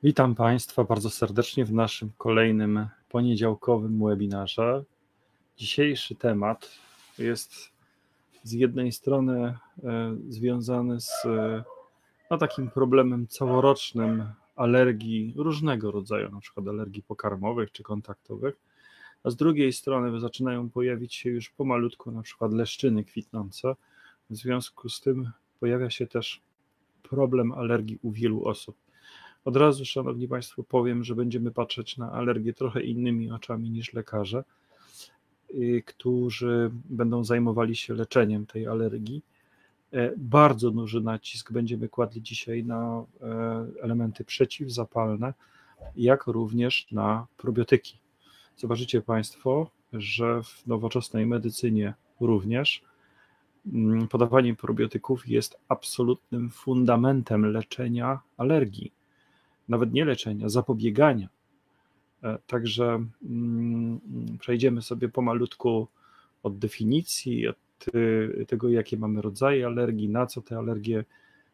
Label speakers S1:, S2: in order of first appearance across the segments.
S1: Witam Państwa bardzo serdecznie w naszym kolejnym poniedziałkowym webinarze. Dzisiejszy temat jest z jednej strony związany z takim problemem całorocznym alergii różnego rodzaju, na przykład alergii pokarmowych czy kontaktowych, a z drugiej strony zaczynają pojawić się już pomalutku na przykład leszczyny kwitnące. W związku z tym pojawia się też problem alergii u wielu osób. Od razu, Szanowni Państwo, powiem, że będziemy patrzeć na alergię trochę innymi oczami niż lekarze, którzy będą zajmowali się leczeniem tej alergii. Bardzo duży nacisk będziemy kładli dzisiaj na elementy przeciwzapalne, jak również na probiotyki. Zobaczycie Państwo, że w nowoczesnej medycynie również podawanie probiotyków jest absolutnym fundamentem leczenia alergii. Nawet nie leczenia, zapobiegania. Także przejdziemy sobie pomalutku od definicji, od tego, jakie mamy rodzaje alergii, na co te alergie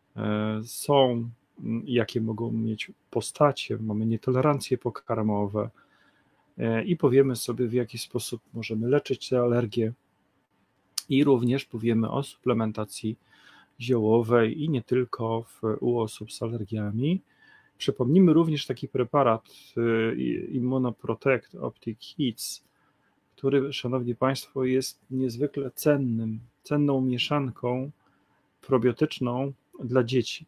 S1: są, jakie mogą mieć postacie, mamy nietolerancje pokarmowe i powiemy sobie, w jaki sposób możemy leczyć te alergie i również powiemy o suplementacji ziołowej i nie tylko u osób z alergiami. Przypomnimy również taki preparat Immunoprotect Optic Hits, który, Szanowni Państwo, jest niezwykle cenną mieszanką probiotyczną dla dzieci.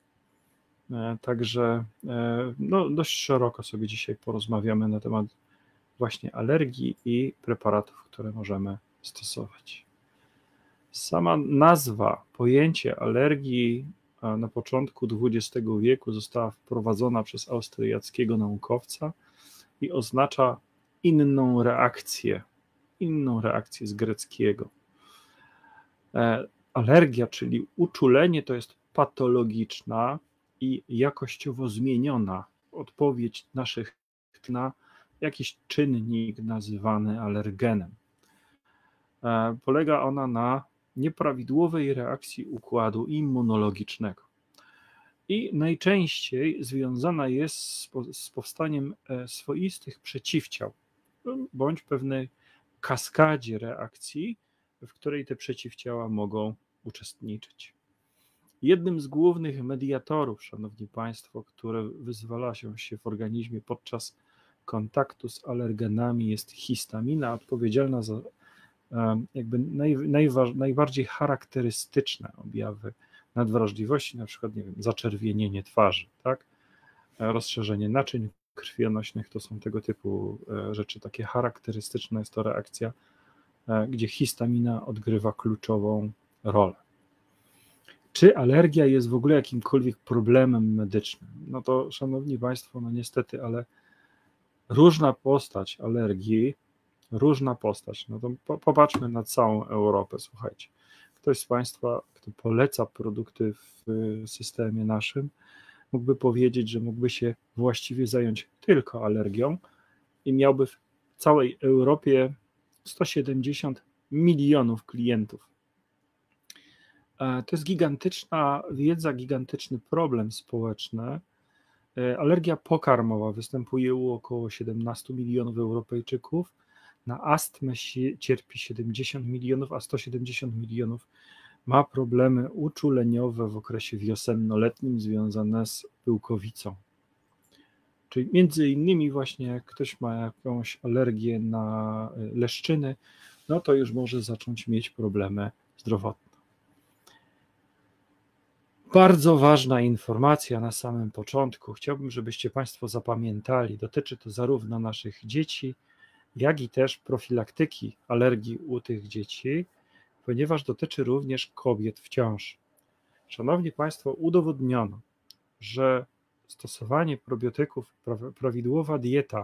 S1: Także dość szeroko sobie dzisiaj porozmawiamy na temat właśnie alergii i preparatów, które możemy stosować. Sama nazwa, pojęcie alergii na początku XX wieku została wprowadzona przez austriackiego naukowca i oznacza inną reakcję z greckiego. Alergia, czyli uczulenie, to jest patologiczna i jakościowo zmieniona odpowiedź naszych na jakiś czynnik nazywany alergenem. Polega ona na nieprawidłowej reakcji układu immunologicznego i najczęściej związana jest z powstaniem swoistych przeciwciał bądź pewnej kaskadzie reakcji, w której te przeciwciała mogą uczestniczyć. Jednym z głównych mediatorów, Szanowni Państwo, które wyzwala się w organizmie podczas kontaktu z alergenami, jest histamina, odpowiedzialna za jakby najbardziej charakterystyczne objawy nadwrażliwości, na przykład, nie wiem, zaczerwienienie twarzy, tak? Rozszerzenie naczyń krwionośnych, to są tego typu rzeczy, takie charakterystyczne jest to reakcja, gdzie histamina odgrywa kluczową rolę. Czy alergia jest w ogóle jakimkolwiek problemem medycznym? No to, Szanowni Państwo, no niestety, ale różna postać alergii, no to popatrzmy na całą Europę, słuchajcie. Ktoś z Państwa, kto poleca produkty w systemie naszym, mógłby powiedzieć, że mógłby się właściwie zająć tylko alergią i miałby w całej Europie 170 milionów klientów. To jest gigantyczna wiedza, gigantyczny problem społeczny. Alergia pokarmowa występuje u około 17 milionów Europejczyków. Na astmę cierpi 70 milionów, a 170 milionów ma problemy uczuleniowe w okresie wiosenno-letnim związane z pyłkowicą. Czyli między innymi właśnie jak ktoś ma jakąś alergię na leszczyny, no to już może zacząć mieć problemy zdrowotne. Bardzo ważna informacja na samym początku. Chciałbym, żebyście Państwo zapamiętali. Dotyczy to zarówno naszych dzieci, jak i też profilaktyki alergii u tych dzieci, ponieważ dotyczy również kobiet w ciąży. Szanowni Państwo, udowodniono, że stosowanie probiotyków, prawidłowa dieta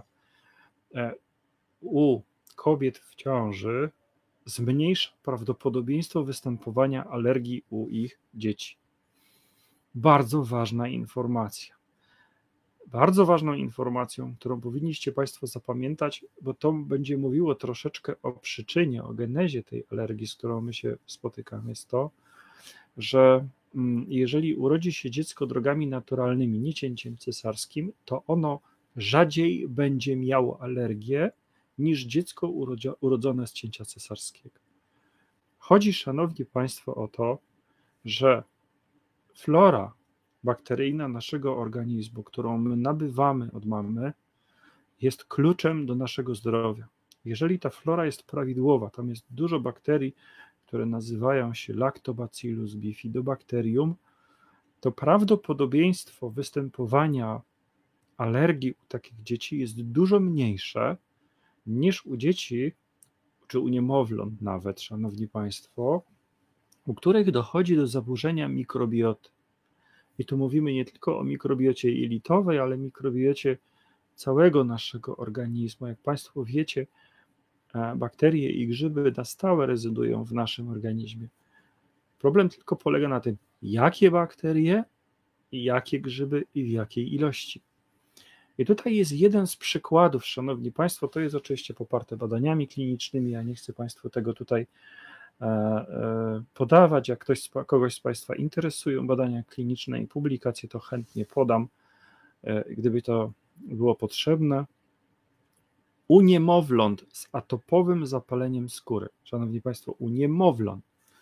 S1: u kobiet w ciąży zmniejsza prawdopodobieństwo występowania alergii u ich dzieci. Bardzo ważna informacja. Bardzo ważną informacją, którą powinniście Państwo zapamiętać, bo to będzie mówiło troszeczkę o przyczynie, o genezie tej alergii, z którą my się spotykamy, jest to, że jeżeli urodzi się dziecko drogami naturalnymi, nie cięciem cesarskim, to ono rzadziej będzie miało alergię niż dziecko urodzone z cięcia cesarskiego. Chodzi, szanowni państwo, o to, że flora bakteryjna naszego organizmu, którą my nabywamy od mamy, jest kluczem do naszego zdrowia. Jeżeli ta flora jest prawidłowa, tam jest dużo bakterii, które nazywają się Lactobacillus bifidobacterium, to prawdopodobieństwo występowania alergii u takich dzieci jest dużo mniejsze niż u dzieci, czy u niemowląt nawet, szanowni państwo, u których dochodzi do zaburzenia mikrobioty. I tu mówimy nie tylko o mikrobiocie jelitowej, ale mikrobiocie całego naszego organizmu. Jak państwo wiecie, bakterie i grzyby na stałe rezydują w naszym organizmie. Problem tylko polega na tym, jakie bakterie i jakie grzyby i w jakiej ilości. I tutaj jest jeden z przykładów, szanowni państwo, to jest oczywiście poparte badaniami klinicznymi, ja nie chcę państwu tego tutaj podawać, jak kogoś z państwa interesują badania kliniczne i publikacje, to chętnie podam, gdyby to było potrzebne. U niemowląt z atopowym zapaleniem skóry, szanowni państwo, u niemowląt,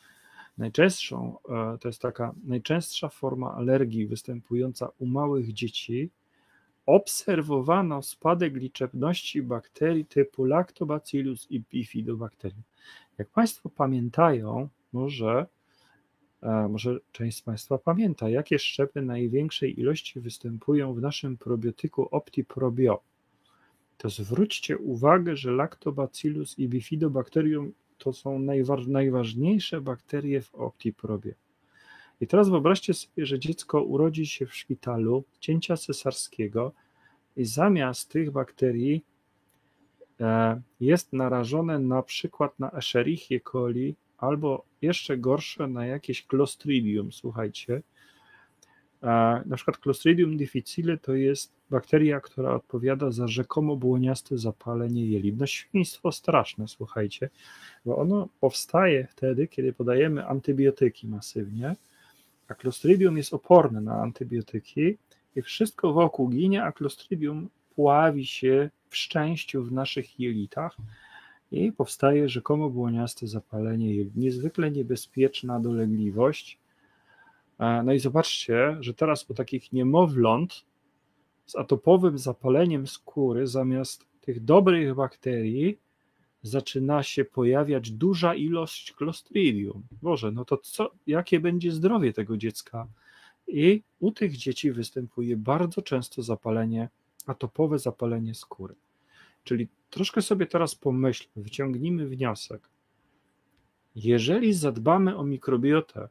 S1: to jest taka najczęstsza forma alergii występująca u małych dzieci, obserwowano spadek liczebności bakterii typu Lactobacillus i Bifidobacterium. Jak państwo pamiętają, może część z państwa pamięta, jakie szczepy największej ilości występują w naszym probiotyku OptiProbio, to zwróćcie uwagę, że Lactobacillus i Bifidobacterium to są najważniejsze bakterie w OptiProbio. I teraz wyobraźcie sobie, że dziecko urodzi się w szpitalu, cięcia cesarskiego i zamiast tych bakterii jest narażone na przykład na Escherichia coli albo jeszcze gorsze na jakieś Clostridium, słuchajcie. Na przykład Clostridium difficile to jest bakteria, która odpowiada za rzekomo błoniaste zapalenie jelit. No świństwo straszne, słuchajcie, bo ono powstaje wtedy, kiedy podajemy antybiotyki masywnie, a Clostridium jest oporne na antybiotyki i wszystko wokół ginie, a Clostridium pławi się w szczęściu w naszych jelitach i powstaje rzekomo błoniaste zapalenie jelit. Niezwykle niebezpieczna dolegliwość. No i zobaczcie, że teraz u takich niemowląt z atopowym zapaleniem skóry zamiast tych dobrych bakterii zaczyna się pojawiać duża ilość Clostridium. Boże, no to jakie będzie zdrowie tego dziecka? I u tych dzieci występuje bardzo często atopowe zapalenie skóry. Czyli troszkę sobie teraz pomyślmy, wyciągnijmy wniosek. Jeżeli zadbamy o mikrobiotę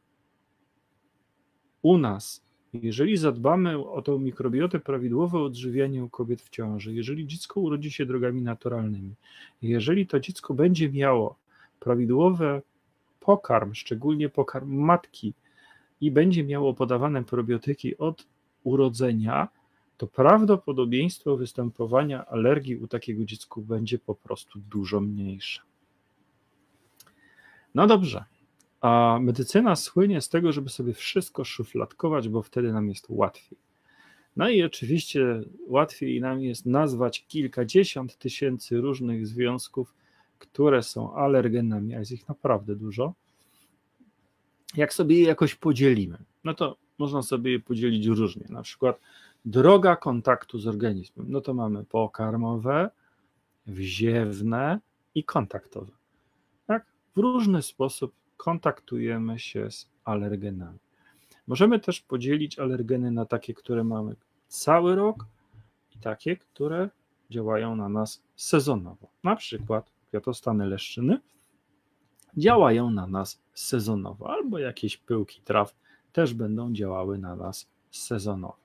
S1: u nas, jeżeli zadbamy o tą mikrobiotę, prawidłowe odżywianie u kobiet w ciąży, jeżeli dziecko urodzi się drogami naturalnymi, jeżeli to dziecko będzie miało prawidłowy pokarm, szczególnie pokarm matki i będzie miało podawane probiotyki od urodzenia, to prawdopodobieństwo występowania alergii u takiego dziecka będzie po prostu dużo mniejsze. No dobrze, a medycyna słynie z tego, żeby sobie wszystko szufladkować, bo wtedy nam jest łatwiej. No i oczywiście łatwiej nam jest nazwać kilkadziesiąt tysięcy różnych związków, które są alergenami, a jest ich naprawdę dużo. Jak sobie je jakoś podzielimy, no to można sobie je podzielić różnie, na przykład droga kontaktu z organizmem, no to mamy pokarmowe, wziewne i kontaktowe. Tak? W różny sposób kontaktujemy się z alergenami. Możemy też podzielić alergeny na takie, które mamy cały rok i takie, które działają na nas sezonowo. Na przykład kwiatostany leszczyny działają na nas sezonowo, albo jakieś pyłki traw też będą działały na nas sezonowo.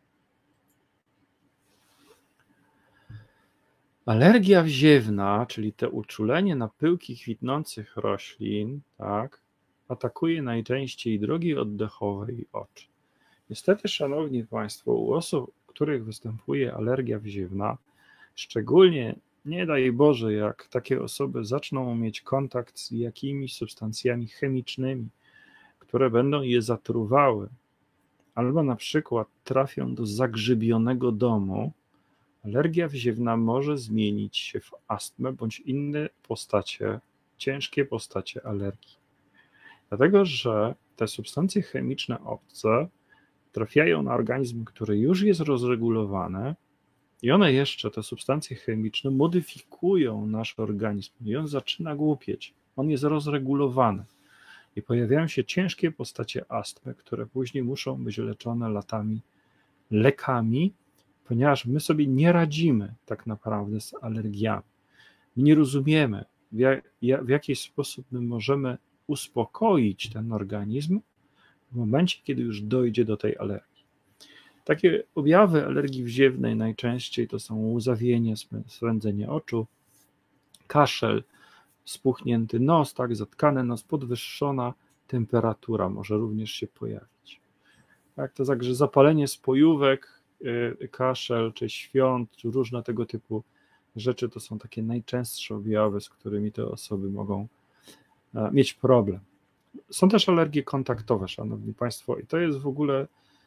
S1: Alergia wziewna, czyli to uczulenie na pyłki kwitnących roślin, tak, atakuje najczęściej drogi oddechowe i oczy. Niestety, szanowni państwo, u osób, u których występuje alergia wziewna, szczególnie, nie daj Boże, jak takie osoby zaczną mieć kontakt z jakimiś substancjami chemicznymi, które będą je zatruwały, albo na przykład trafią do zagrzybionego domu, alergia wziewna może zmienić się w astmę bądź inne postacie, ciężkie postacie alergii. Dlatego, że te substancje chemiczne obce trafiają na organizm, który już jest rozregulowany i one jeszcze, te substancje chemiczne, modyfikują nasz organizm i on zaczyna głupieć. On jest rozregulowany i pojawiają się ciężkie postacie astmy, które później muszą być leczone latami lekami, ponieważ my sobie nie radzimy tak naprawdę z alergiami. My nie rozumiemy, w jaki sposób my możemy uspokoić ten organizm w momencie, kiedy już dojdzie do tej alergii. Takie objawy alergii wziewnej najczęściej to są łzawienie, swędzenie oczu, kaszel, spuchnięty nos, tak, zatkany nos, podwyższona temperatura może również się pojawić. Tak, to także zapalenie spojówek, kaszel, czy świąt, czy różne tego typu rzeczy to są takie najczęstsze objawy, z którymi te osoby mogą mieć problem. Są też alergie kontaktowe, szanowni państwo, i to jest w ogóle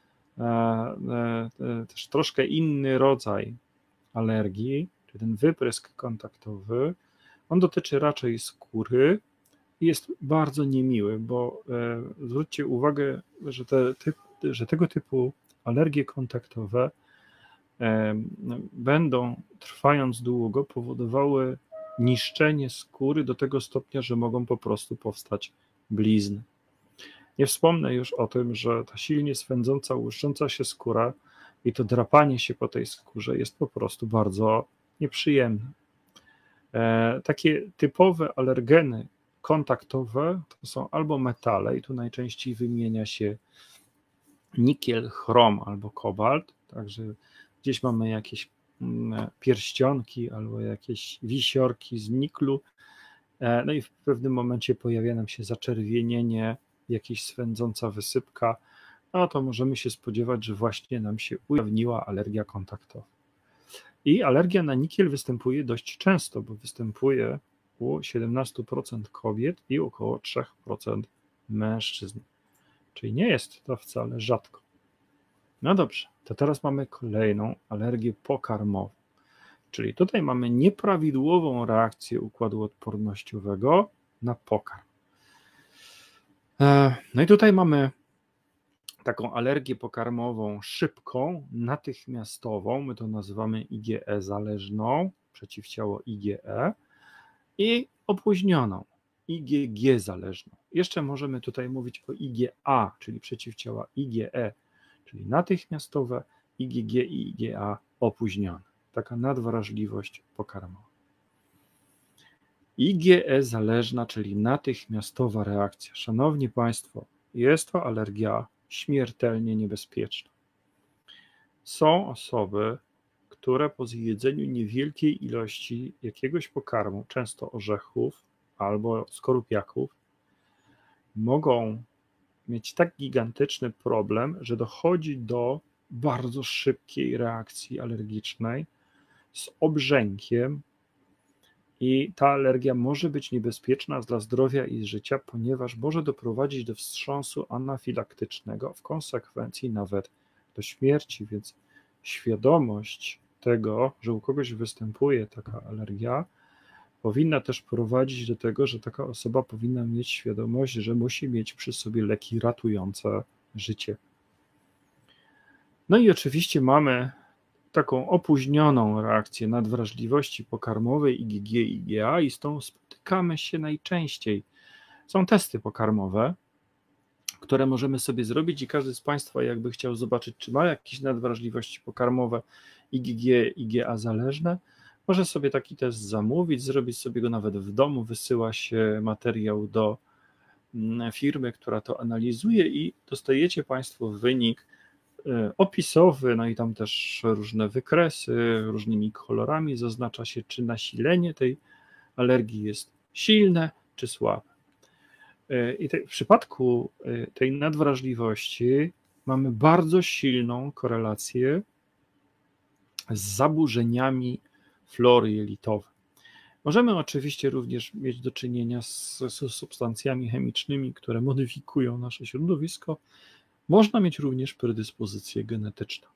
S1: też troszkę inny rodzaj alergii, czyli ten wyprysk kontaktowy. On dotyczy raczej skóry i jest bardzo niemiły, bo zwróćcie uwagę, że tego typu alergie kontaktowe będą, trwając długo, powodowały niszczenie skóry do tego stopnia, że mogą po prostu powstać blizny. Nie wspomnę już o tym, że ta silnie swędząca, łuszcząca się skóra i to drapanie się po tej skórze jest po prostu bardzo nieprzyjemne. Takie typowe alergeny kontaktowe to są albo metale, i tu najczęściej wymienia się nikiel, chrom albo kobalt, także gdzieś mamy jakieś pierścionki albo jakieś wisiorki z niklu, no i w pewnym momencie pojawia nam się zaczerwienienie, jakaś swędząca wysypka, no to możemy się spodziewać, że właśnie nam się ujawniła alergia kontaktowa. I alergia na nikiel występuje dość często, bo występuje u 17% kobiet i około 3% mężczyzn. Czyli nie jest to wcale rzadko. No dobrze, to teraz mamy kolejną alergię pokarmową. Czyli tutaj mamy nieprawidłową reakcję układu odpornościowego na pokarm. No i tutaj mamy taką alergię pokarmową szybką, natychmiastową, my to nazywamy IgE zależną, przeciwciało IgE, i opóźnioną, IgG zależną. Jeszcze możemy tutaj mówić o IgA, czyli przeciwciała IgE, czyli natychmiastowe, IgG i IgA opóźnione. Taka nadwrażliwość pokarmowa. IgE zależna, czyli natychmiastowa reakcja. Szanowni Państwo, jest to alergia śmiertelnie niebezpieczna. Są osoby, które po zjedzeniu niewielkiej ilości jakiegoś pokarmu, często orzechów albo skorupiaków, mogą mieć tak gigantyczny problem, że dochodzi do bardzo szybkiej reakcji alergicznej z obrzękiem i ta alergia może być niebezpieczna dla zdrowia i życia, ponieważ może doprowadzić do wstrząsu anafilaktycznego, w konsekwencji nawet do śmierci, więc świadomość tego, że u kogoś występuje taka alergia, powinna też prowadzić do tego, że taka osoba powinna mieć świadomość, że musi mieć przy sobie leki ratujące życie. No i oczywiście mamy taką opóźnioną reakcję nadwrażliwości pokarmowej IgG i IgA i z tą spotykamy się najczęściej. Są testy pokarmowe, które możemy sobie zrobić i każdy z Państwa, jakby chciał zobaczyć, czy ma jakieś nadwrażliwości pokarmowe IgG, IgA zależne, może sobie taki test zamówić, zrobić sobie go nawet w domu, wysyła się materiał do firmy, która to analizuje i dostajecie Państwo wynik opisowy, no i tam też różne wykresy, różnymi kolorami zaznacza się, czy nasilenie tej alergii jest silne, czy słabe. I w przypadku tej nadwrażliwości mamy bardzo silną korelację z zaburzeniami flory jelitowej. Możemy oczywiście również mieć do czynienia z substancjami chemicznymi, które modyfikują nasze środowisko. Można mieć również predyspozycje genetyczne.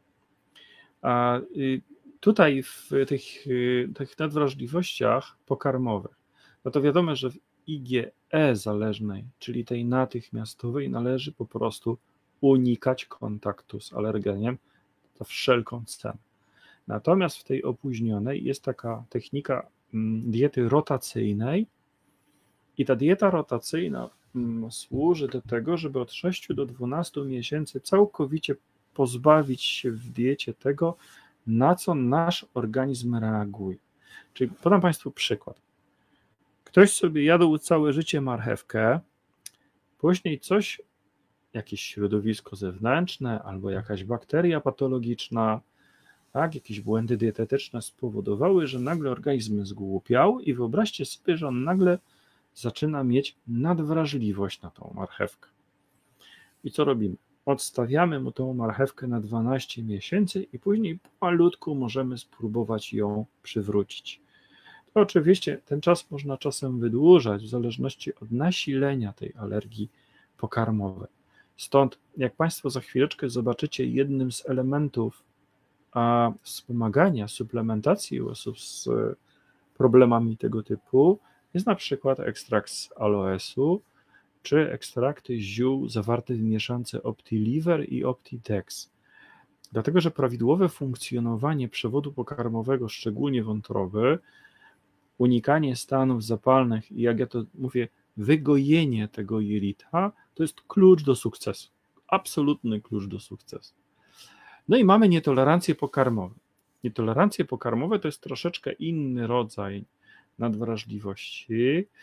S1: A tutaj w tych nadwrażliwościach pokarmowych, no to wiadomo, że w IgE zależnej, czyli tej natychmiastowej, należy po prostu unikać kontaktu z alergeniem za wszelką cenę. Natomiast w tej opóźnionej jest taka technika diety rotacyjnej i ta dieta rotacyjna służy do tego, żeby od 6 do 12 miesięcy całkowicie pozbawić się w diecie tego, na co nasz organizm reaguje. Czyli podam Państwu przykład. Ktoś sobie jadł całe życie marchewkę, później jakieś środowisko zewnętrzne albo jakaś bakteria patologiczna, tak, jakieś błędy dietetyczne spowodowały, że nagle organizm zgłupiał i wyobraźcie sobie, że on nagle zaczyna mieć nadwrażliwość na tą marchewkę. I co robimy? Odstawiamy mu tą marchewkę na 12 miesięcy i później pomalutku możemy spróbować ją przywrócić. To oczywiście ten czas można czasem wydłużać w zależności od nasilenia tej alergii pokarmowej. Stąd, jak Państwo za chwileczkę zobaczycie, jednym z elementów wspomagania, suplementacji u osób z problemami tego typu jest na przykład ekstrakt z aloesu, czy ekstrakty ziół zawarte w mieszance OptiLiver i OptiDex. Dlatego, że prawidłowe funkcjonowanie przewodu pokarmowego, szczególnie wątroby, unikanie stanów zapalnych i, jak ja to mówię, wygojenie tego jelita, to jest klucz do sukcesu. Absolutny klucz do sukcesu. No i mamy nietolerancje pokarmowe. Nietolerancje pokarmowe to jest troszeczkę inny rodzaj nadwrażliwości.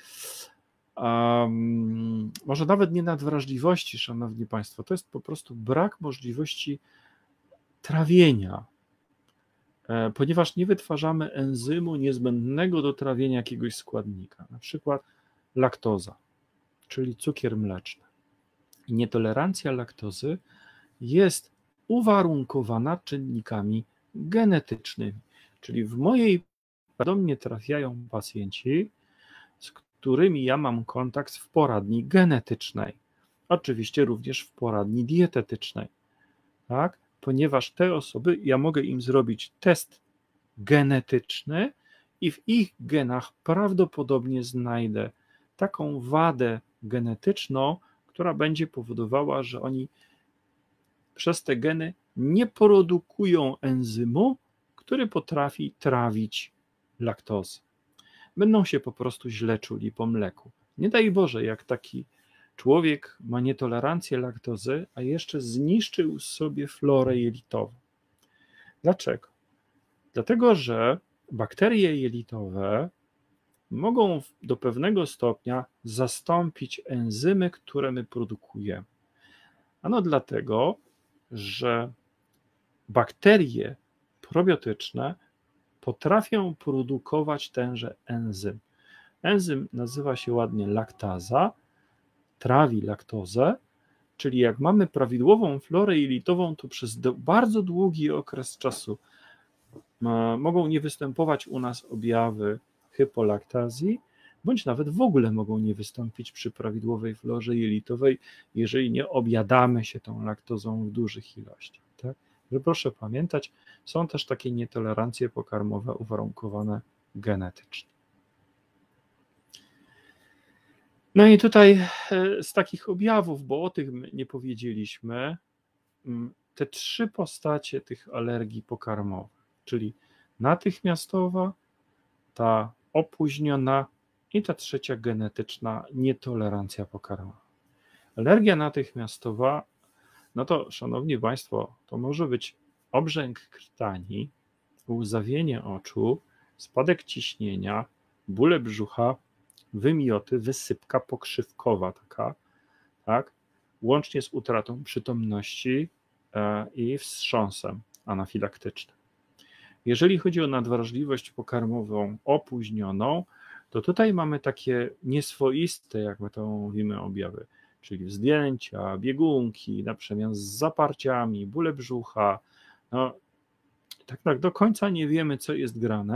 S1: Może nawet nie nadwrażliwości, szanowni Państwo, to jest po prostu brak możliwości trawienia, ponieważ nie wytwarzamy enzymu niezbędnego do trawienia jakiegoś składnika, na przykład laktoza, czyli cukier mleczny. I nietolerancja laktozy jest uwarunkowana czynnikami genetycznymi, czyli do mnie trafiają pacjenci, z którymi ja mam kontakt w poradni genetycznej, oczywiście również w poradni dietetycznej, tak? Ponieważ te osoby, ja mogę im zrobić test genetyczny i w ich genach prawdopodobnie znajdę taką wadę genetyczną, która będzie powodowała, że oni przez te geny nie produkują enzymu, który potrafi trawić laktozę. Będą się po prostu źle czuli po mleku. Nie daj Boże, jak taki człowiek ma nietolerancję laktozy, a jeszcze zniszczył sobie florę jelitową. Dlaczego? Dlatego, że bakterie jelitowe mogą do pewnego stopnia zastąpić enzymy, które my produkujemy. Ano dlatego, że bakterie probiotyczne potrafią produkować tenże enzym. Enzym nazywa się ładnie laktaza, trawi laktozę, czyli jak mamy prawidłową florę jelitową, to przez bardzo długi okres czasu mogą nie występować u nas objawy hypolaktazji, bądź nawet w ogóle mogą nie wystąpić przy prawidłowej florze jelitowej, jeżeli nie objadamy się tą laktozą w dużych ilościach. Tak? Że proszę pamiętać, są też takie nietolerancje pokarmowe uwarunkowane genetycznie. No i tutaj z takich objawów, bo o tych nie powiedzieliśmy, te trzy postacie tych alergii pokarmowych, czyli natychmiastowa, ta opóźniona i ta trzecia genetyczna nietolerancja pokarmowa. Alergia natychmiastowa, no to szanowni Państwo, to może być obrzęk krtani, łzawienie oczu, spadek ciśnienia, bóle brzucha, wymioty, wysypka pokrzywkowa taka, tak, łącznie z utratą przytomności i wstrząsem anafilaktycznym. Jeżeli chodzi o nadwrażliwość pokarmową opóźnioną, to tutaj mamy takie nieswoiste, jak my to mówimy, objawy, czyli wzdjęcia, biegunki, na przemian z zaparciami, bóle brzucha. No, tak do końca nie wiemy, co jest grane,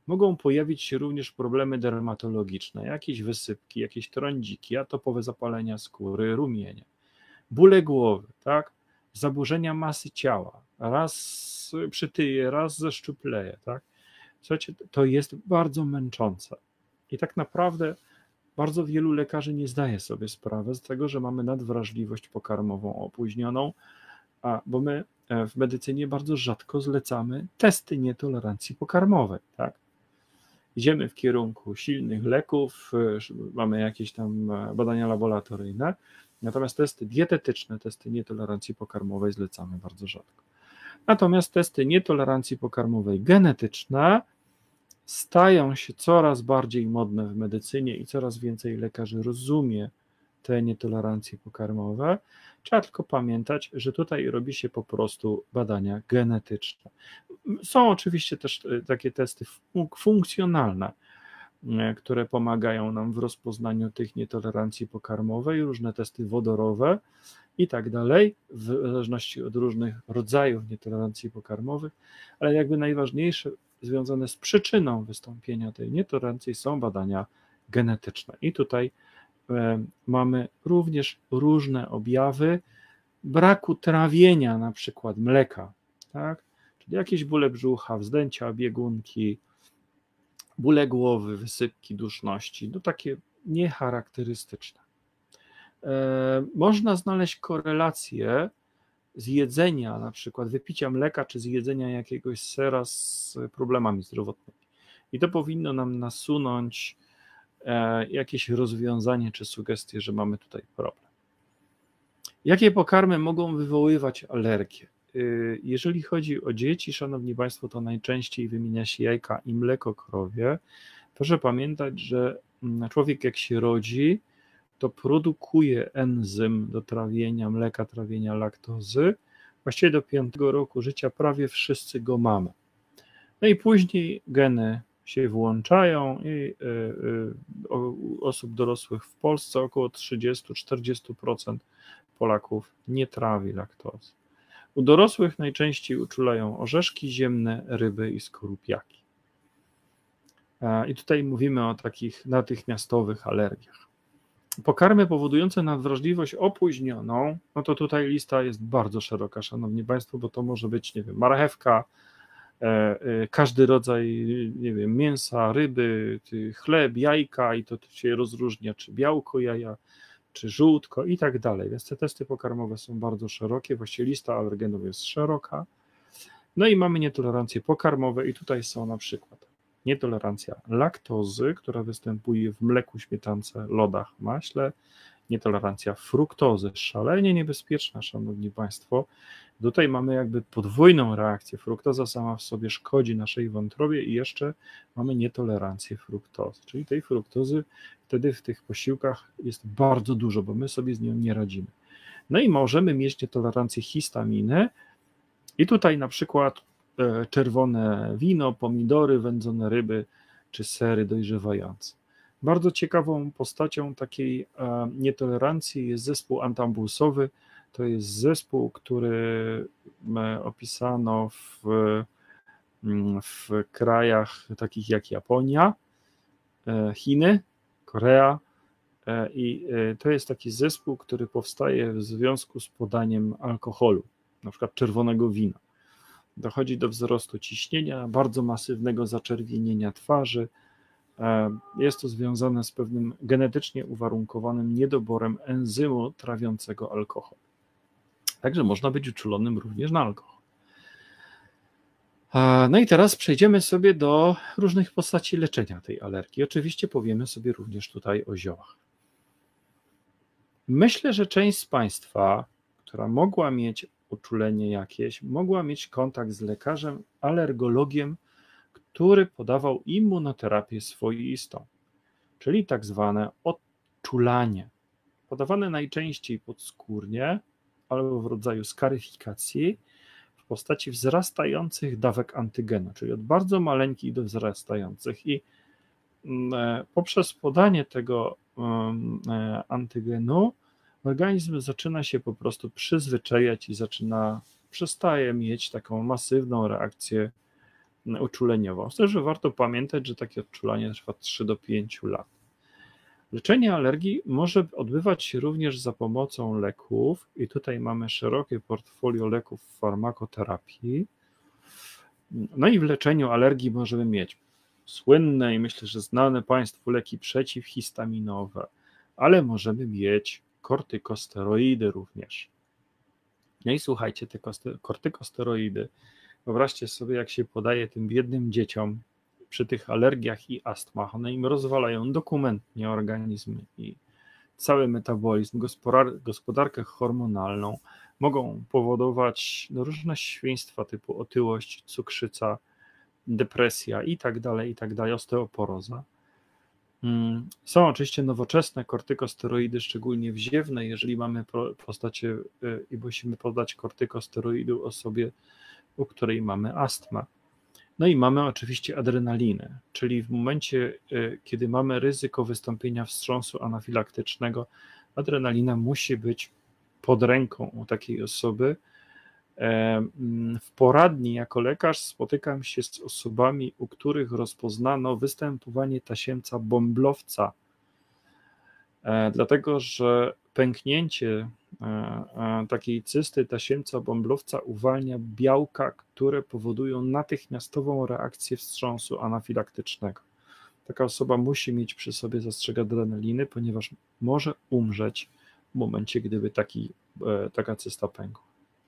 S1: mogą pojawić się również problemy dermatologiczne, jakieś wysypki, jakieś trądziki, atopowe zapalenia skóry, rumienie, bóle głowy, tak? Zaburzenia masy ciała, raz przytyje, raz zeszczupleje, tak? Słuchajcie, to jest bardzo męczące i tak naprawdę bardzo wielu lekarzy nie zdaje sobie sprawy z tego, że mamy nadwrażliwość pokarmową opóźnioną, bo my w medycynie bardzo rzadko zlecamy testy nietolerancji pokarmowej, tak? Idziemy w kierunku silnych leków, mamy jakieś tam badania laboratoryjne, natomiast testy dietetyczne, testy nietolerancji pokarmowej zlecamy bardzo rzadko. Natomiast testy nietolerancji pokarmowej genetyczne stają się coraz bardziej modne w medycynie i coraz więcej lekarzy rozumie te nietolerancje pokarmowe. Trzeba tylko pamiętać, że tutaj robi się po prostu badania genetyczne. Są oczywiście też takie testy funkcjonalne, które pomagają nam w rozpoznaniu tych nietolerancji pokarmowej, różne testy wodorowe i tak dalej, w zależności od różnych rodzajów nietolerancji pokarmowych, ale jakby najważniejsze związane z przyczyną wystąpienia tej nietolerancji są badania genetyczne. I tutaj mamy również różne objawy braku trawienia, na przykład mleka, tak? Czyli jakieś bóle brzucha, wzdęcia, biegunki, bóle głowy, wysypki, duszności, no takie niecharakterystyczne. Można znaleźć korelację z jedzenia, na przykład wypicia mleka, czy z jedzenia jakiegoś sera z problemami zdrowotnymi. I to powinno nam nasunąć jakieś rozwiązanie, czy sugestie, że mamy tutaj problem. Jakie pokarmy mogą wywoływać alergię? Jeżeli chodzi o dzieci, szanowni państwo, to najczęściej wymienia się jajka i mleko krowie. Proszę pamiętać, że człowiek jak się rodzi, to produkuje enzym do trawienia mleka, trawienia laktozy. Właściwie do 5 roku życia prawie wszyscy go mamy. No i później geny się włączają i u osób dorosłych w Polsce około 30-40% Polaków nie trawi laktozy. U dorosłych najczęściej uczulają orzeszki ziemne, ryby i skorupiaki. I tutaj mówimy o takich natychmiastowych alergiach. Pokarmy powodujące nadwrażliwość opóźnioną, no to tutaj lista jest bardzo szeroka, szanowni państwo, bo to może być, nie wiem, marchewka, każdy rodzaj, nie wiem, mięsa, ryby, chleb, jajka i to się rozróżnia, czy białko jaja, czy żółtko i tak dalej. Więc te testy pokarmowe są bardzo szerokie, właściwie lista alergenów jest szeroka. No i mamy nietolerancje pokarmowe i tutaj są na przykład nietolerancja laktozy, która występuje w mleku, śmietance, lodach, maśle, nietolerancja fruktozy, szalenie niebezpieczna, szanowni państwo. Tutaj mamy jakby podwójną reakcję. Fruktoza sama w sobie szkodzi naszej wątrobie i jeszcze mamy nietolerancję fruktozy, czyli tej fruktozy wtedy w tych posiłkach jest bardzo dużo, bo my sobie z nią nie radzimy. No i możemy mieć nietolerancję histaminy i tutaj na przykład czerwone wino, pomidory, wędzone ryby czy sery dojrzewające. Bardzo ciekawą postacią takiej nietolerancji jest zespół antambulsowy. To jest zespół, który opisano w krajach takich jak Japonia, Chiny, Korea i to jest taki zespół, który powstaje w związku z podaniem alkoholu, na przykład czerwonego wina. Dochodzi do wzrostu ciśnienia, bardzo masywnego zaczerwienienia twarzy. Jest to związane z pewnym genetycznie uwarunkowanym niedoborem enzymu trawiącego alkohol. Także można być uczulonym również na alkohol. No i teraz przejdziemy sobie do różnych postaci leczenia tej alergii. Oczywiście powiemy sobie również tutaj o ziołach. Myślę, że część z państwa, która mogła mieć uczulenie jakieś, mogła mieć kontakt z lekarzem, alergologiem, który podawał immunoterapię swoistą, czyli tak zwane odczulanie, podawane najczęściej podskórnie albo w rodzaju skaryfikacji w postaci wzrastających dawek antygenu, czyli od bardzo maleńkich do wzrastających i poprzez podanie tego antygenu organizm zaczyna się po prostu przyzwyczajać i przestaje mieć taką masywną reakcję uczuleniował. Myślę, że warto pamiętać, że takie odczulanie trwa 3 do 5 lat. Leczenie alergii może odbywać się również za pomocą leków i tutaj mamy szerokie portfolio leków w farmakoterapii. No i w leczeniu alergii możemy mieć słynne i myślę, że znane Państwu leki przeciwhistaminowe, ale możemy mieć kortykosteroidy również. No i słuchajcie, te kortykosteroidy, wyobraźcie sobie, jak się podaje tym biednym dzieciom przy tych alergiach i astmach, one im rozwalają dokumentnie organizmy i cały metabolizm, gospodarkę hormonalną, mogą powodować różne świństwa typu otyłość, cukrzyca, depresja i tak dalej, osteoporoza. Są oczywiście nowoczesne kortykosteroidy, szczególnie wziewne, jeżeli mamy postacie i musimy podać kortykosteroidu osobie, u której mamy astmę. No i mamy oczywiście adrenalinę, czyli w momencie, kiedy mamy ryzyko wystąpienia wstrząsu anafilaktycznego, adrenalina musi być pod ręką u takiej osoby. W poradni jako lekarz spotykam się z osobami, u których rozpoznano występowanie tasiemca bąblowca, dlatego że pęknięcie takiej cysty tasiemca bąblowca uwalnia białka, które powodują natychmiastową reakcję wstrząsu anafilaktycznego. Taka osoba musi mieć przy sobie zastrzyk adrenaliny, ponieważ może umrzeć w momencie, gdyby taka cysta pękła.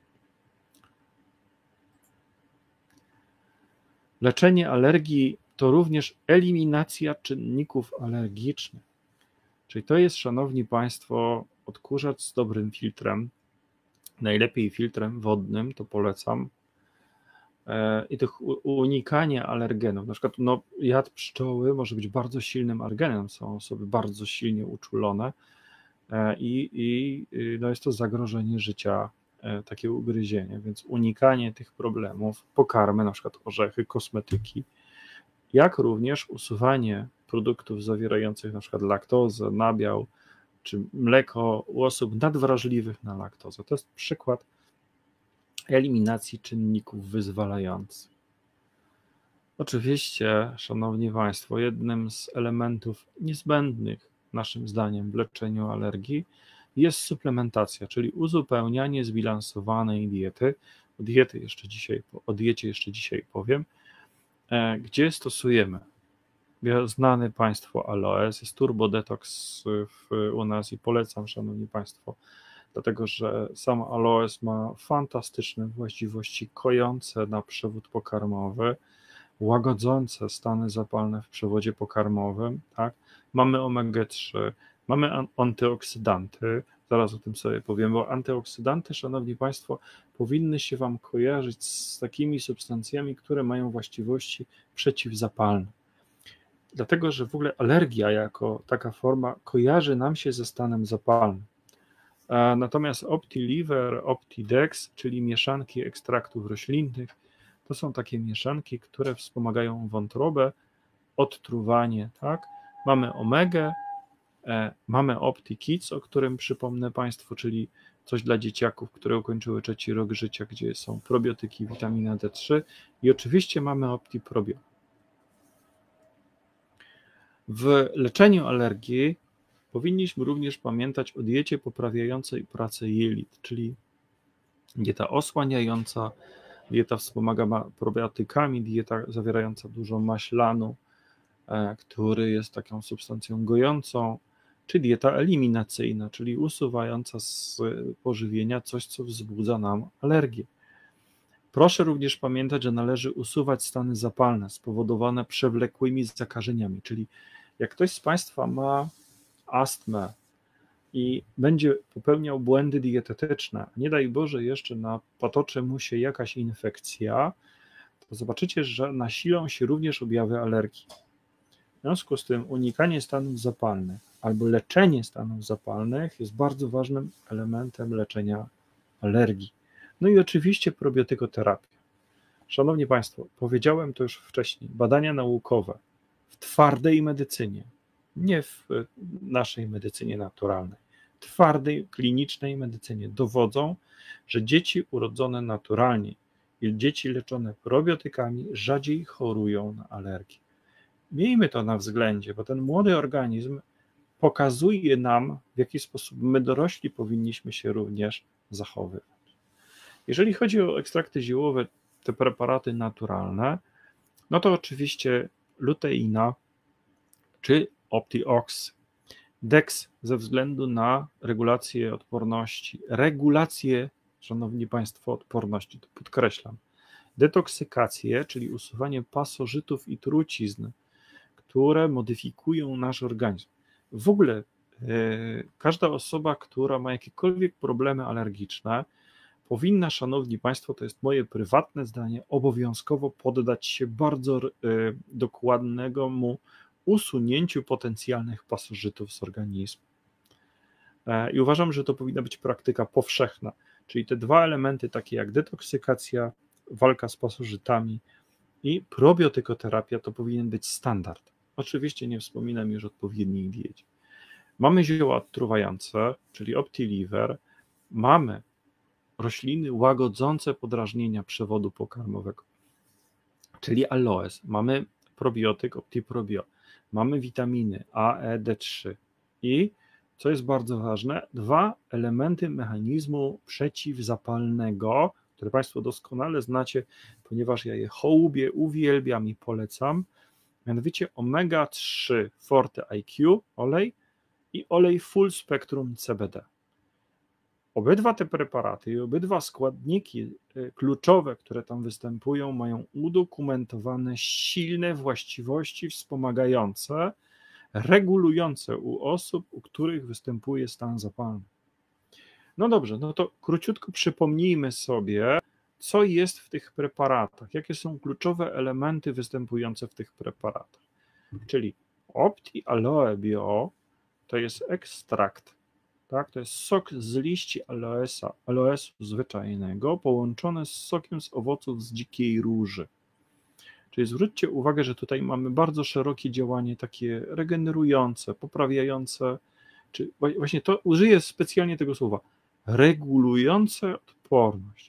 S1: Leczenie alergii to również eliminacja czynników alergicznych. Czyli to jest, szanowni Państwo, odkurzacz z dobrym filtrem, najlepiej filtrem wodnym, to polecam. I tych unikanie alergenów, na przykład jad pszczoły może być bardzo silnym alergenem, są osoby bardzo silnie uczulone i jest to zagrożenie życia, takie ugryzienie, więc unikanie tych problemów, pokarmy, na przykład orzechy, kosmetyki, jak również usuwanie produktów zawierających na przykład laktozę, nabiał czy mleko u osób nadwrażliwych na laktozę. To jest przykład eliminacji czynników wyzwalających. Oczywiście, szanowni Państwo, jednym z elementów niezbędnych naszym zdaniem w leczeniu alergii jest suplementacja, czyli uzupełnianie zbilansowanej diety. O diecie jeszcze dzisiaj powiem, gdzie stosujemy znany Państwu aloes, jest Turbo Detox u nas i polecam, szanowni Państwo, dlatego że sam aloes ma fantastyczne właściwości kojące na przewód pokarmowy, łagodzące stany zapalne w przewodzie pokarmowym, tak? Mamy omega-3, mamy antyoksydanty, zaraz o tym sobie powiem, bo antyoksydanty, szanowni Państwo, powinny się Wam kojarzyć z takimi substancjami, które mają właściwości przeciwzapalne. Dlatego, że w ogóle alergia jako taka forma kojarzy nam się ze stanem zapalnym. Natomiast OptiLiver, OptiDex, czyli mieszanki ekstraktów roślinnych, to są takie mieszanki, które wspomagają wątrobę, odtruwanie, tak? Mamy omegę, mamy OptiKids, o którym przypomnę Państwu, czyli coś dla dzieciaków, które ukończyły 3. rok życia, gdzie są probiotyki, witamina D3 i oczywiście mamy OptiProbio. W leczeniu alergii powinniśmy również pamiętać o diecie poprawiającej pracę jelit, czyli dieta osłaniająca, dieta wspomagana probiotykami, dieta zawierająca dużo maślanu, który jest taką substancją gojącą, czy dieta eliminacyjna, czyli usuwająca z pożywienia coś, co wzbudza nam alergię. Proszę również pamiętać, że należy usuwać stany zapalne spowodowane przewlekłymi zakażeniami, czyli jak ktoś z Państwa ma astmę i będzie popełniał błędy dietetyczne, nie daj Boże jeszcze napatoczy mu się jakaś infekcja, to zobaczycie, że nasilą się również objawy alergii. W związku z tym unikanie stanów zapalnych albo leczenie stanów zapalnych jest bardzo ważnym elementem leczenia alergii. No i oczywiście probiotykoterapia. Szanowni Państwo, powiedziałem to już wcześniej, badania naukowe w twardej medycynie, nie w naszej medycynie naturalnej, twardej, klinicznej medycynie dowodzą, że dzieci urodzone naturalnie i dzieci leczone probiotykami rzadziej chorują na alergię. Miejmy to na względzie, bo ten młody organizm pokazuje nam, w jaki sposób my dorośli powinniśmy się również zachowywać. Jeżeli chodzi o ekstrakty ziołowe, te preparaty naturalne, no to oczywiście luteina czy OptiOx, Dex ze względu na regulację odporności, szanowni państwo, odporności, to podkreślam, detoksykację, czyli usuwanie pasożytów i trucizn, które modyfikują nasz organizm. W ogóle każda osoba, która ma jakiekolwiek problemy alergiczne, powinna, szanowni państwo, to jest moje prywatne zdanie, obowiązkowo poddać się bardzo dokładnemu usunięciu potencjalnych pasożytów z organizmu. I uważam, że to powinna być praktyka powszechna, czyli te dwa elementy, takie jak detoksykacja, walka z pasożytami i probiotykoterapia, to powinien być standard. Oczywiście nie wspominam już o odpowiedniej diecie. Mamy zioła odtruwające, czyli OptiLiver, mamy rośliny łagodzące podrażnienia przewodu pokarmowego, czyli aloes, mamy probiotyk OptiProbio, mamy witaminy A, E, D3 i, co jest bardzo ważne, dwa elementy mechanizmu przeciwzapalnego, które państwo doskonale znacie, ponieważ ja je hołubię, uwielbiam i polecam, mianowicie omega-3 Forte IQ olej i olej Full Spectrum CBD. Obydwa te preparaty i obydwa składniki kluczowe, które tam występują, mają udokumentowane silne właściwości wspomagające, regulujące u osób, u których występuje stan zapalny. No dobrze, no to króciutko przypomnijmy sobie, co jest w tych preparatach, jakie są kluczowe elementy występujące w tych preparatach. Czyli Opti Aloe Bio to jest ekstrakt, tak? To jest sok z liści aloesu zwyczajnego połączony z sokiem z owoców z dzikiej róży. Czyli zwróćcie uwagę, że tutaj mamy bardzo szerokie działanie takie regenerujące, poprawiające, czy właśnie to użyję specjalnie tego słowa, regulujące odporność.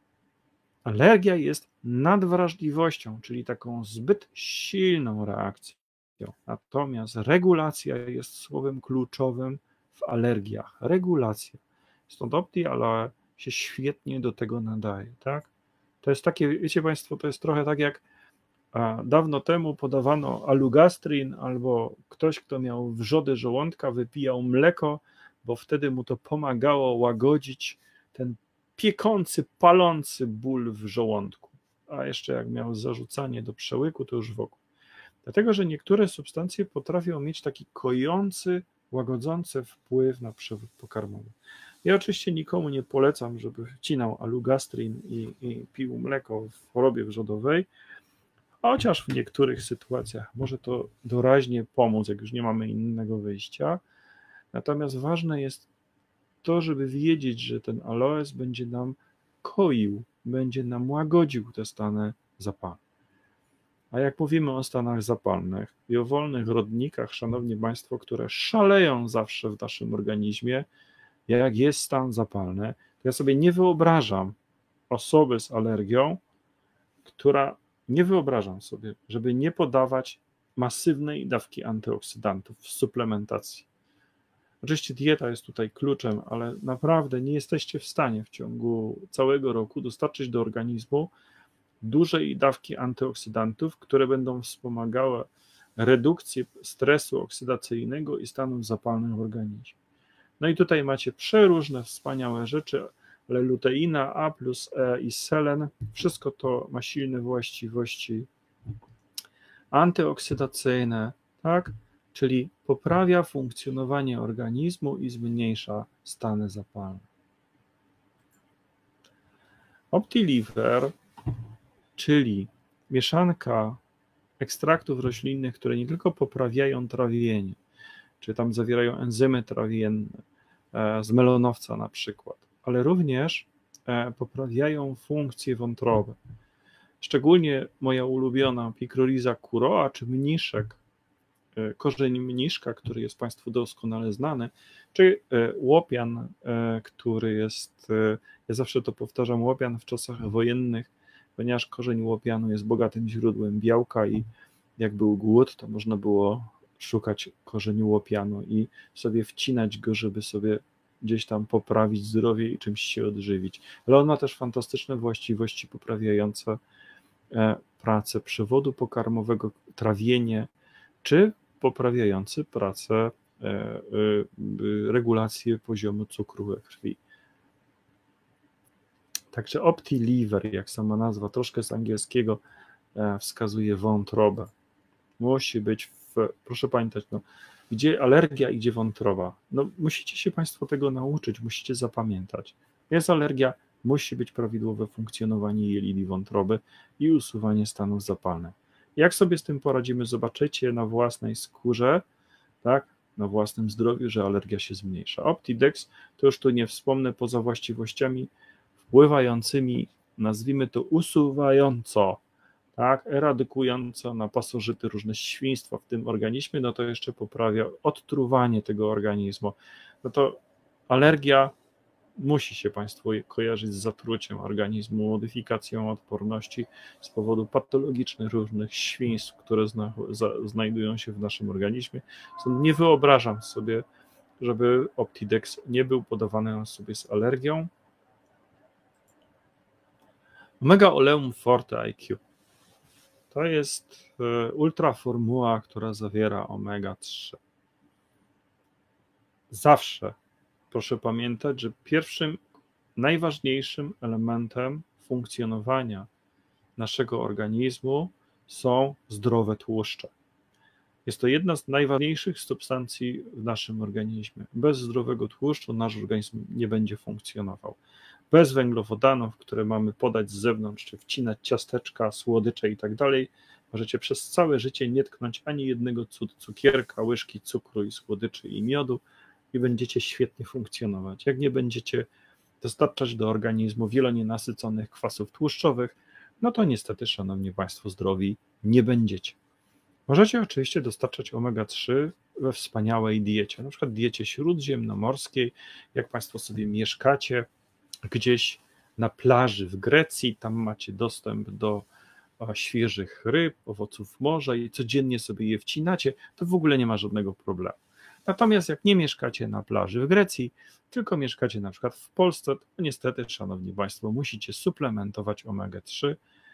S1: Alergia jest nadwrażliwością, czyli taką zbyt silną reakcją. Natomiast regulacja jest słowem kluczowym w alergiach. Regulacja. Stąd Opti Aloe się świetnie do tego nadaje, tak? To jest takie, wiecie państwo, to jest trochę tak jak dawno temu podawano alugastrin albo ktoś, kto miał wrzody żołądka, wypijał mleko, bo wtedy mu to pomagało łagodzić ten piekący, palący ból w żołądku. A jeszcze jak miał zarzucanie do przełyku, to już wokół. Dlatego, że niektóre substancje potrafią mieć taki kojący, łagodzący wpływ na przewód pokarmowy. Ja oczywiście nikomu nie polecam, żeby wcinał alugastrin i pił mleko w chorobie wrzodowej, chociaż w niektórych sytuacjach może to doraźnie pomóc, jak już nie mamy innego wyjścia. Natomiast ważne jest to, żeby wiedzieć, że ten aloes będzie nam koił, będzie nam łagodził te stany zapalne. A jak mówimy o stanach zapalnych i o wolnych rodnikach, szanowni państwo, które szaleją zawsze w naszym organizmie, jak jest stan zapalny, to ja sobie nie wyobrażam osoby z alergią, nie wyobrażam sobie, żeby nie podawać masywnej dawki antyoksydantów w suplementacji. Oczywiście dieta jest tutaj kluczem, ale naprawdę nie jesteście w stanie w ciągu całego roku dostarczyć do organizmu dużej dawki antyoksydantów, które będą wspomagały redukcję stresu oksydacyjnego i stanów zapalnych w organizmie. No i tutaj macie przeróżne wspaniałe rzeczy, ale luteina, A plus E i selen, wszystko to ma silne właściwości antyoksydacyjne, tak? Czyli poprawia funkcjonowanie organizmu i zmniejsza stany zapalne. OptiLiver, czyli mieszanka ekstraktów roślinnych, które nie tylko poprawiają trawienie, czy tam zawierają enzymy trawienne z melonowca na przykład, ale również poprawiają funkcje wątroby. Szczególnie moja ulubiona Picrorhiza curoa, czy mniszek, korzeń mniszka, który jest państwu doskonale znany, czy łopian, który jest, ja zawsze to powtarzam, łopian w czasach wojennych ponieważ korzeń łopianu jest bogatym źródłem białka i jak był głód, to można było szukać korzeniu łopianu i sobie wcinać go, żeby sobie gdzieś tam poprawić zdrowie i czymś się odżywić. Ale on ma też fantastyczne właściwości poprawiające pracę przewodu pokarmowego, trawienie, czy poprawiający pracę, regulację poziomu cukru we krwi. Także OptiLiver, jak sama nazwa, troszkę z angielskiego wskazuje wątrobę. Musi być, proszę pamiętać, no, gdzie alergia, gdzie wątroba. No, musicie się Państwo tego nauczyć, musicie zapamiętać. Jest alergia, musi być prawidłowe funkcjonowanie jelit i wątroby i usuwanie stanów zapalnych. Jak sobie z tym poradzimy, zobaczycie na własnej skórze, tak, na własnym zdrowiu, że alergia się zmniejsza. OptiDex, to już tu nie wspomnę, poza właściwościami wpływającymi, nazwijmy to usuwająco, tak, eradykująco na pasożyty różne świństwa w tym organizmie, no to jeszcze poprawia odtruwanie tego organizmu. No to alergia musi się Państwu kojarzyć z zatruciem organizmu, modyfikacją odporności z powodu patologicznych różnych świństw, które znajdują się w naszym organizmie. Stąd nie wyobrażam sobie, żeby OptiDex nie był podawany na sobie z alergią. Omega Oleum Forte IQ. To jest ultraformuła, która zawiera omega-3. Zawsze proszę pamiętać, że pierwszym, najważniejszym elementem funkcjonowania naszego organizmu są zdrowe tłuszcze. Jest to jedna z najważniejszych substancji w naszym organizmie. Bez zdrowego tłuszczu nasz organizm nie będzie funkcjonował. Bez węglowodanów, które mamy podać z zewnątrz, czy wcinać ciasteczka, słodycze i tak dalej, możecie przez całe życie nie tknąć ani jednego cukierka, łyżki cukru i słodyczy i miodu i będziecie świetnie funkcjonować. Jak nie będziecie dostarczać do organizmu wielonienasyconych kwasów tłuszczowych, no to niestety, szanowni Państwo, zdrowi nie będziecie. Możecie oczywiście dostarczać omega-3 we wspaniałej diecie, na przykład diecie śródziemnomorskiej. Jak Państwo sobie mieszkacie gdzieś na plaży w Grecji, tam macie dostęp do świeżych ryb, owoców morza i codziennie sobie je wcinacie, to w ogóle nie ma żadnego problemu. Natomiast jak nie mieszkacie na plaży w Grecji, tylko mieszkacie na przykład w Polsce, to niestety, szanowni Państwo, musicie suplementować omega-3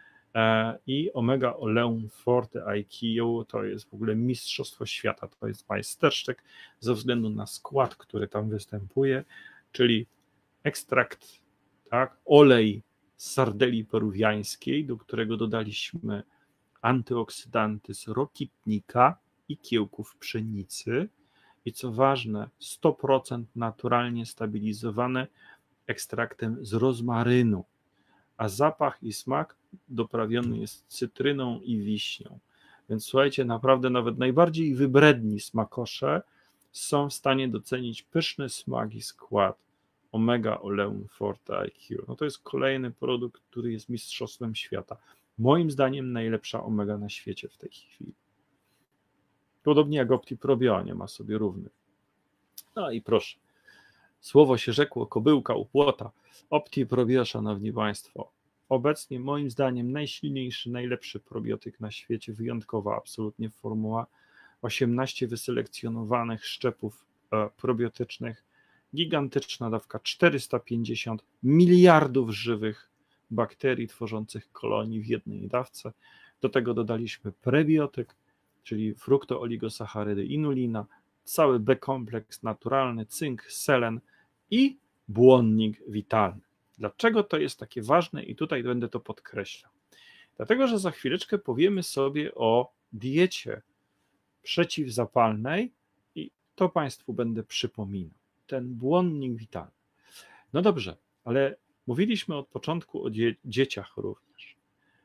S1: i Omega Oleum Forte IQ to jest w ogóle mistrzostwo świata, to jest majstersztyk ze względu na skład, który tam występuje, czyli ekstrakt, tak, olej z sardeli peruwiańskiej, do którego dodaliśmy antyoksydanty z rokitnika i kiełków pszenicy i co ważne 100% naturalnie stabilizowane ekstraktem z rozmarynu, a zapach i smak doprawiony jest cytryną i wiśnią. Więc słuchajcie, naprawdę nawet najbardziej wybredni smakosze są w stanie docenić pyszny smak i skład Omega Oleum Forte IQ. No to jest kolejny produkt, który jest mistrzostwem świata. Moim zdaniem najlepsza omega na świecie w tej chwili. Podobnie jak OptiProbio, nie ma sobie równych. No i proszę, słowo się rzekło, kobyłka u płota. OptiProbio, szanowni Państwo, obecnie moim zdaniem najsilniejszy, najlepszy probiotyk na świecie, wyjątkowa absolutnie formuła, 18 wyselekcjonowanych szczepów probiotycznych, gigantyczna dawka, 450 miliardów żywych bakterii tworzących kolonii w jednej dawce. Do tego dodaliśmy prebiotyk, czyli fruktooligosacharydy, inulina, cały B-kompleks naturalny, cynk, selen i błonnik witalny. Dlaczego to jest takie ważne i tutaj będę to podkreślał? Dlatego, że za chwileczkę powiemy sobie o diecie przeciwzapalnej i to Państwu będę przypominał. Ten błonnik witalny. No dobrze, ale mówiliśmy od początku o dzieciach również.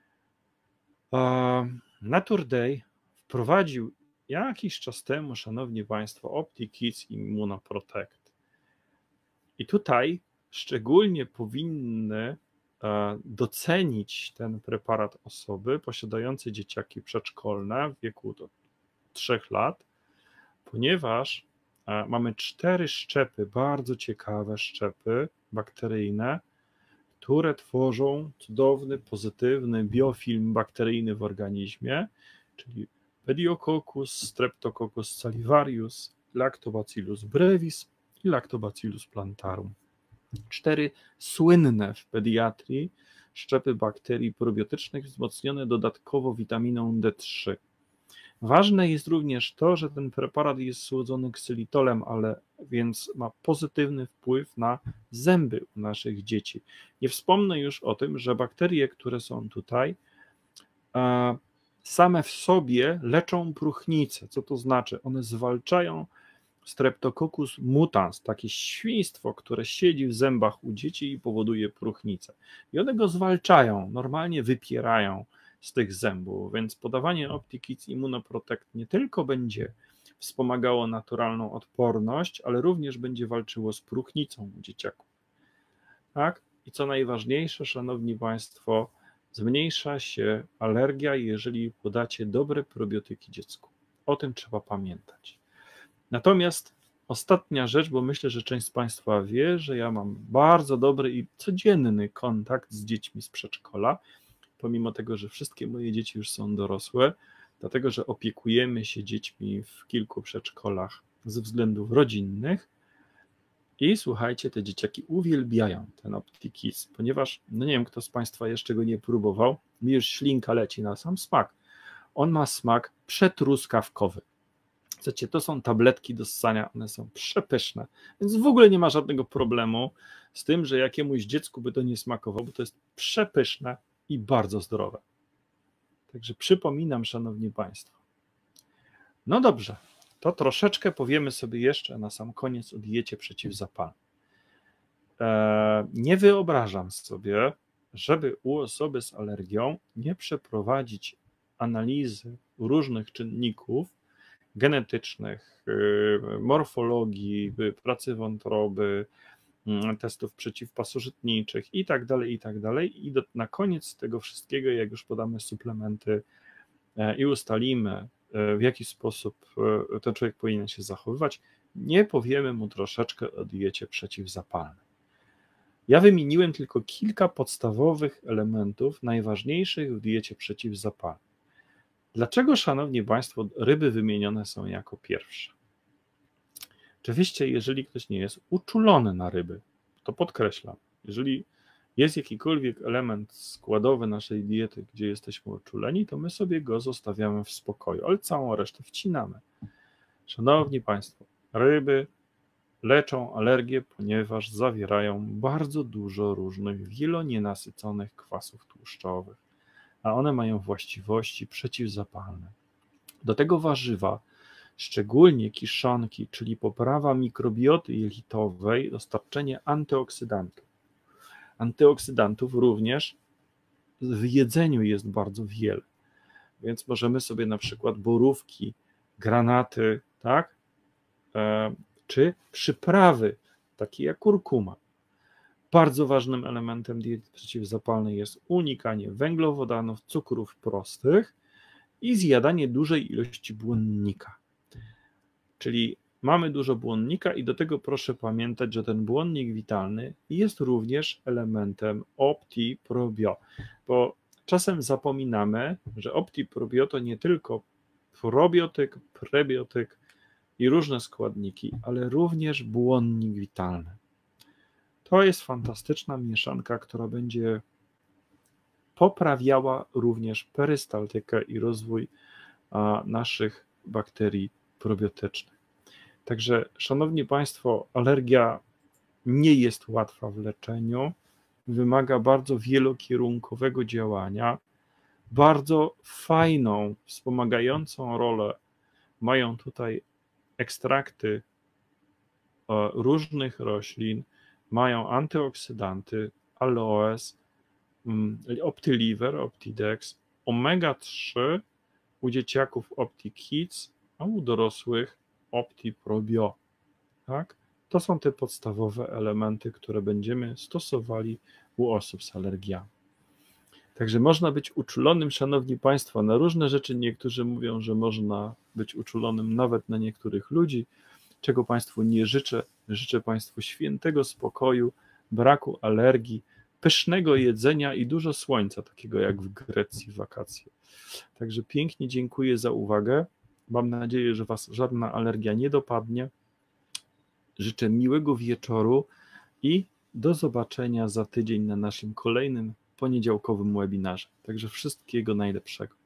S1: Nature Day wprowadził jakiś czas temu, szanowni Państwo, OptiKids Immunoprotect. I tutaj szczególnie powinny docenić ten preparat osoby posiadające dzieciaki przedszkolne w wieku do 3 lat, ponieważ mamy 4 szczepy, bardzo ciekawe szczepy bakteryjne, które tworzą cudowny, pozytywny biofilm bakteryjny w organizmie, czyli Pediococcus, Streptococcus salivarius, Lactobacillus brevis i Lactobacillus plantarum. 4 słynne w pediatrii szczepy bakterii probiotycznych wzmocnione dodatkowo witaminą D3. Ważne jest również to, że ten preparat jest słodzony ksylitolem, więc ma pozytywny wpływ na zęby u naszych dzieci. Nie wspomnę już o tym, że bakterie, które są tutaj, same w sobie leczą próchnicę. Co to znaczy? One zwalczają Streptococcus mutans, takie świństwo, które siedzi w zębach u dzieci i powoduje próchnicę. I one go zwalczają, normalnie wypierają z tych zębów, więc podawanie OptiKids Immunoprotect nie tylko będzie wspomagało naturalną odporność, ale również będzie walczyło z próchnicą u dzieciaków. Tak? I co najważniejsze, szanowni państwo, zmniejsza się alergia, jeżeli podacie dobre probiotyki dziecku. O tym trzeba pamiętać. Natomiast ostatnia rzecz, bo myślę, że część z państwa wie, że ja mam bardzo dobry i codzienny kontakt z dziećmi z przedszkola, pomimo tego, że wszystkie moje dzieci już są dorosłe, dlatego że opiekujemy się dziećmi w kilku przedszkolach ze względów rodzinnych i słuchajcie, te dzieciaki uwielbiają ten OptiKids, ponieważ, no nie wiem, kto z państwa jeszcze go nie próbował, mi już ślinka leci na sam smak. On ma smak przetruskawkowy. Słuchajcie, to są tabletki do ssania, one są przepyszne, więc w ogóle nie ma żadnego problemu z tym, że jakiemuś dziecku by to nie smakowało, bo to jest przepyszne i bardzo zdrowe. Także przypominam, szanowni państwo. No dobrze, to troszeczkę powiemy sobie jeszcze na sam koniec o diecie przeciwzapalnej. Nie wyobrażam sobie, żeby u osoby z alergią nie przeprowadzić analizy różnych czynników genetycznych, morfologii, pracy wątroby, testów przeciwpasożytniczych i tak dalej, i tak dalej. I na koniec tego wszystkiego, jak już podamy suplementy i ustalimy, w jaki sposób ten człowiek powinien się zachowywać, nie powiemy mu troszeczkę o diecie przeciwzapalnej. Ja wymieniłem tylko kilka podstawowych elementów najważniejszych w diecie przeciwzapalnej. Dlaczego, szanowni państwo, ryby wymienione są jako pierwsze? Oczywiście, jeżeli ktoś nie jest uczulony na ryby, to podkreślam, jeżeli jest jakikolwiek element składowy naszej diety, gdzie jesteśmy uczuleni, to my sobie go zostawiamy w spokoju, ale całą resztę wcinamy. Szanowni państwo, ryby leczą alergię, ponieważ zawierają bardzo dużo różnych wielonienasyconych kwasów tłuszczowych, a one mają właściwości przeciwzapalne. Do tego warzywa, szczególnie kiszonki, czyli poprawa mikrobioty jelitowej, dostarczenie antyoksydantów. Antyoksydantów również w jedzeniu jest bardzo wiele, więc możemy sobie na przykład borówki, granaty, tak? Czy przyprawy, takie jak kurkuma. Bardzo ważnym elementem diety przeciwzapalnej jest unikanie węglowodanów, cukrów prostych i zjadanie dużej ilości błonnika. Czyli mamy dużo błonnika i do tego proszę pamiętać, że ten błonnik witalny jest również elementem OptiProbio, bo czasem zapominamy, że OptiProbio to nie tylko probiotyk, prebiotyk i różne składniki, ale również błonnik witalny. To jest fantastyczna mieszanka, która będzie poprawiała również perystaltykę i rozwój naszych bakterii probiotycznych. Także, szanowni państwo, alergia nie jest łatwa w leczeniu, wymaga bardzo wielokierunkowego działania. Bardzo fajną, wspomagającą rolę mają tutaj ekstrakty różnych roślin, mają antyoksydanty, aloes, OptiLiver, OptiDex, omega-3 u dzieciaków OptiKids, a u dorosłych OptiProbio. Tak? To są te podstawowe elementy, które będziemy stosowali u osób z alergiami. Także można być uczulonym, szanowni państwo, na różne rzeczy. Niektórzy mówią, że można być uczulonym nawet na niektórych ludzi, czego państwu nie życzę. Życzę państwu świętego spokoju, braku alergii, pysznego jedzenia i dużo słońca, takiego jak w Grecji w wakacje. Także pięknie dziękuję za uwagę. Mam nadzieję, że Was żadna alergia nie dopadnie. Życzę miłego wieczoru i do zobaczenia za tydzień na naszym kolejnym poniedziałkowym webinarze. Także wszystkiego najlepszego.